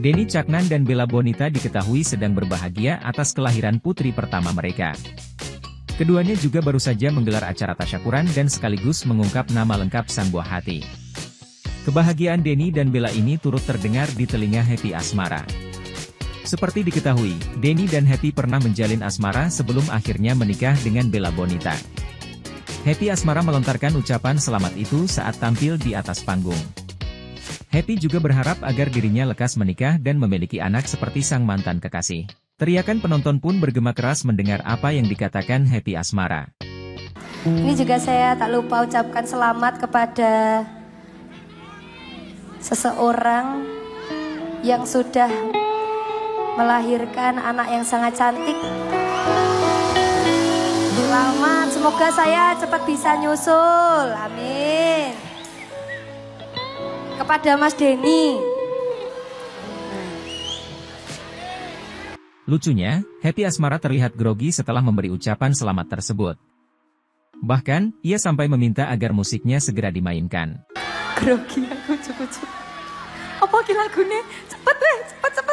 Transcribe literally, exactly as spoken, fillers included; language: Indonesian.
Denny Caknan dan Bella Bonita diketahui sedang berbahagia atas kelahiran putri pertama mereka. Keduanya juga baru saja menggelar acara tasyakuran dan sekaligus mengungkap nama lengkap sang buah hati. Kebahagiaan Denny dan Bella ini turut terdengar di telinga Happy Asmara. Seperti diketahui, Denny dan Happy pernah menjalin asmara sebelum akhirnya menikah dengan Bella Bonita. Happy Asmara melontarkan ucapan selamat itu saat tampil di atas panggung. Happy juga berharap agar dirinya lekas menikah dan memiliki anak seperti sang mantan kekasih. Teriakan penonton pun bergema keras mendengar apa yang dikatakan Happy Asmara. Ini juga saya tak lupa ucapkan selamat kepada seseorang yang sudah melahirkan anak yang sangat cantik. Selamat, semoga saya cepat bisa nyusul, amin. Kepada Mas Denny. Lucunya, Happy Asmara terlihat grogi setelah memberi ucapan selamat tersebut. Bahkan, ia sampai meminta agar musiknya segera dimainkan. Grogi aku cukup-cukup. Apa ki lagune? Cepet weh, cepet cepet.